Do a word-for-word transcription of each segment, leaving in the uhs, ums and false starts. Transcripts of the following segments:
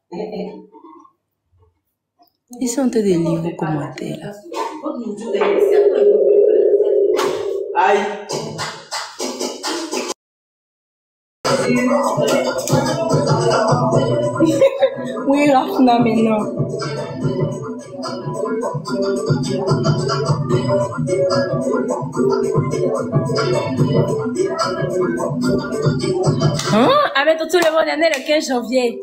Ils sont des livres commentaires. Aïe. Oui, Rafna maintenant. Hein? Avec tout le monde est né le quinze janvier.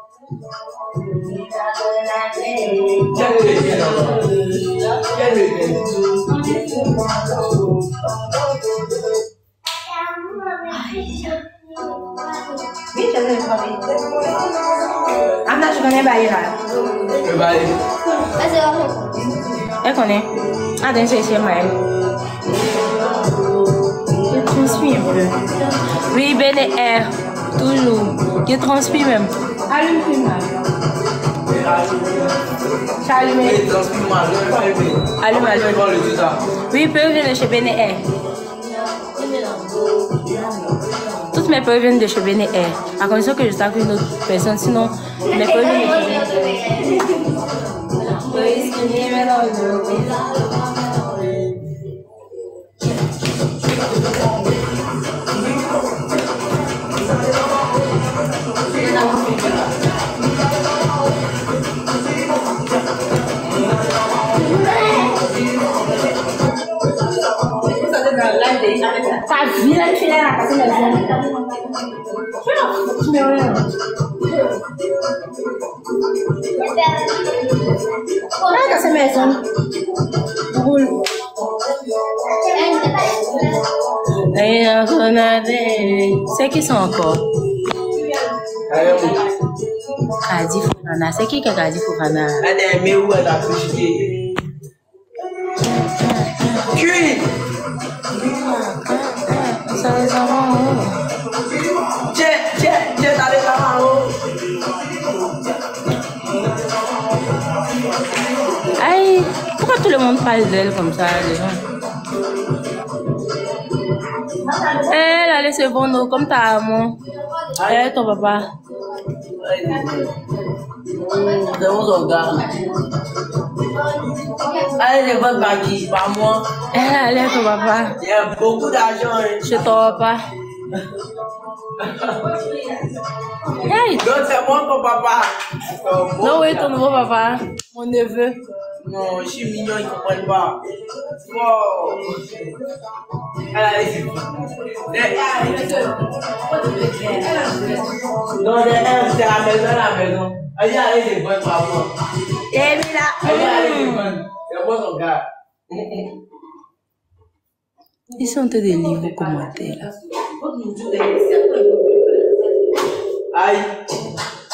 Anna, je connais Baye là. Le Baye. Elle connaît. Ah, donc c'est chez moi. Je transpire un peu. Oui, B D R. Toujours. Je transpire même. Allume plus mal. Allume. Allume, allume. Oui, peu viennent de chez B D R. Toutes mes preuves viennent de chez B D R. À condition que je sache une autre personne, sinon mes preuves viennent de chez B D R. Ça vient de filer la casse de la tu mets rien. Ah, casse maison. Roule. C'est qui sont encore? Kadi Fofana. C'est qui qui a Kadi Fofana? Elle est aimée où elle a touché. Cuit. Ça les a en haut. Tiens, tiens, tiens, ça les a en haut. Aïe, pourquoi tout le monde parle d'elle comme ça, les gens? Elle a laissé bon nous comme ta maman. Elle, ton papa. C'est mon organe. Elle est bonne banquier, pas moi. Elle a l'air ton papa. Il y a beaucoup d'argent. Chez ton papa. Hey. Non, c'est moi ton papa. Non, oui, ton nouveau papa. Mon neveu. Non, je suis mignon, ils ne comprennent pas. Wow. Elle a les non, c'est la maison, la maison. Elle a les bonnes parfois. Et là. Elle a les bonnes. C'est moi son gars. Ils sont des livres commentaires. Aïe.